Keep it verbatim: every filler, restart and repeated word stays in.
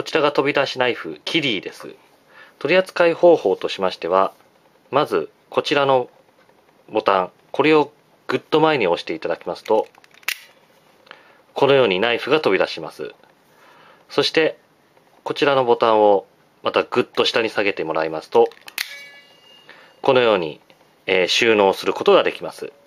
こちらが飛び出しナイフキリーです。取り扱い方法としましては、まずこちらのボタン、これをグッと前に押していただきますと、このようにナイフが飛び出します。そしてこちらのボタンをまたグッと下に下げてもらいますと、このように、えー、収納することができます。